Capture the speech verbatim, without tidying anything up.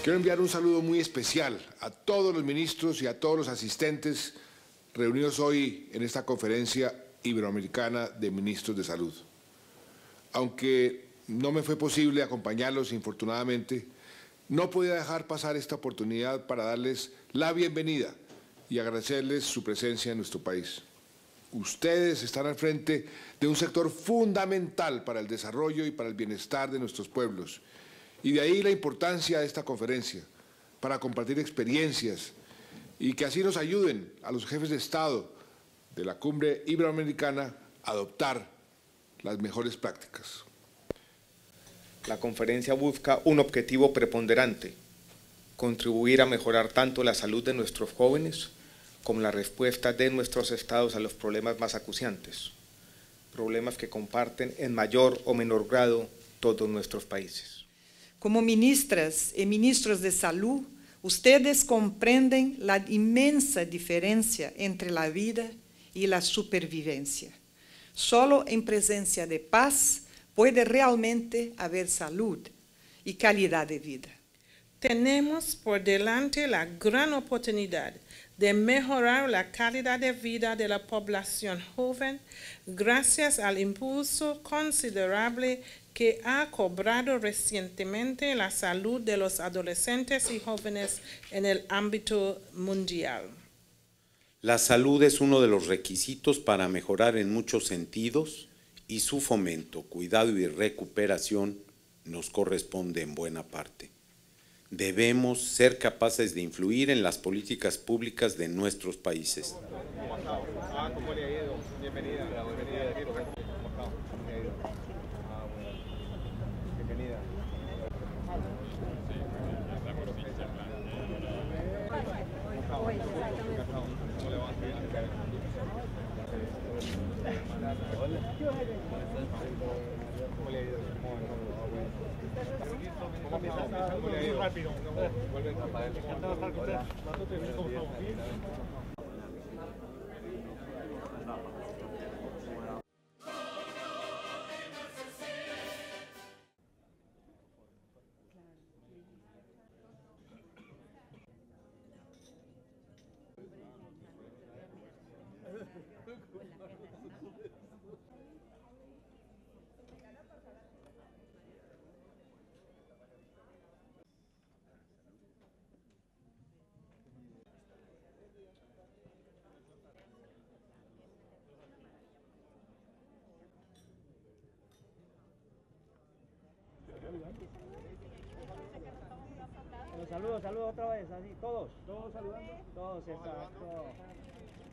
Quiero enviar un saludo muy especial a todos los ministros y a todos los asistentes reunidos hoy en esta conferencia iberoamericana de ministros de salud. Aunque no me fue posible acompañarlos, infortunadamente, no podía dejar pasar esta oportunidad para darles la bienvenida y agradecerles su presencia en nuestro país. Ustedes están al frente de un sector fundamental para el desarrollo y para el bienestar de nuestros pueblos. Y de ahí la importancia de esta conferencia, para compartir experiencias y que así nos ayuden a los jefes de Estado de la Cumbre Iberoamericana a adoptar las mejores prácticas. La conferencia busca un objetivo preponderante: contribuir a mejorar tanto la salud de nuestros jóvenes como la respuesta de nuestros estados a los problemas más acuciantes, problemas que comparten en mayor o menor grado todos nuestros países. Como ministras y ministros de salud, ustedes comprenden la inmensa diferencia entre la vida y la supervivencia. Solo en presencia de paz puede realmente haber salud y calidad de vida. Tenemos por delante la gran oportunidad de mejorar la calidad de vida de la población joven gracias al impulso considerable que ha cobrado recientemente la salud de los adolescentes y jóvenes en el ámbito mundial. La salud es uno de los requisitos para mejorar en muchos sentidos y su fomento, cuidado y recuperación nos corresponde en buena parte. Debemos ser capaces de influir en las políticas públicas de nuestros países. ¿Cómo le ha ido? Bienvenida. Bienvenida. Bienvenida. Muy rápido. Saludos, saludos otra vez, así, todos. Todos saludando. Todos, exacto.